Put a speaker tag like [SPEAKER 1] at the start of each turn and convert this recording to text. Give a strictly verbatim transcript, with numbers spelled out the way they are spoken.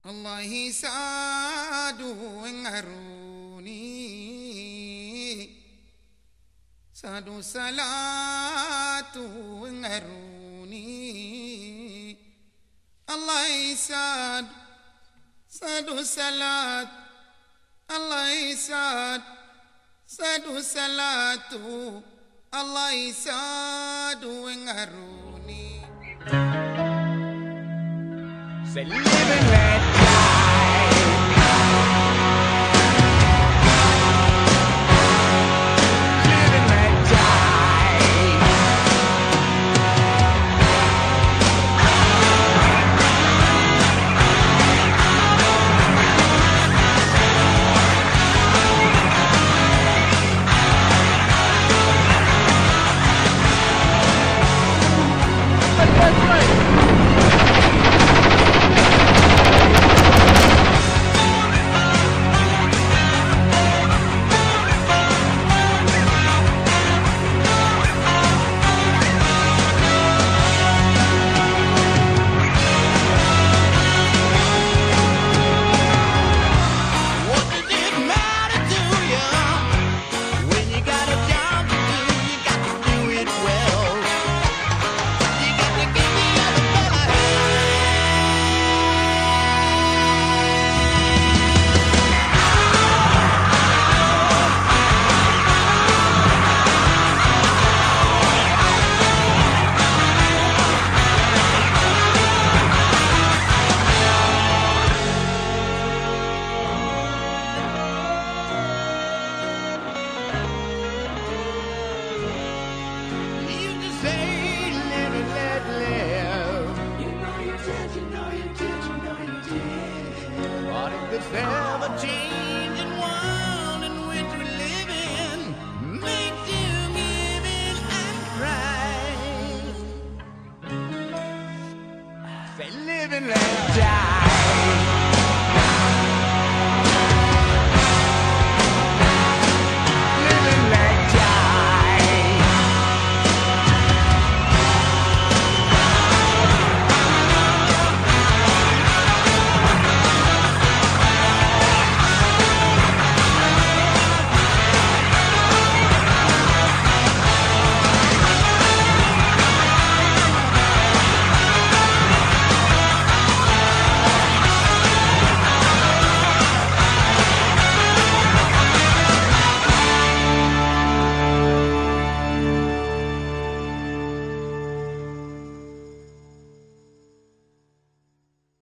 [SPEAKER 1] Allah sadu ngaruni sadu salatu ngaruni Allah sad sadu salat Allah sad sadu salatu Allah sadu ngaruni
[SPEAKER 2] Say live and let die. Live and let die. That's right. This ever-changing world in which we live in makes you give in and cry. Say live and let die.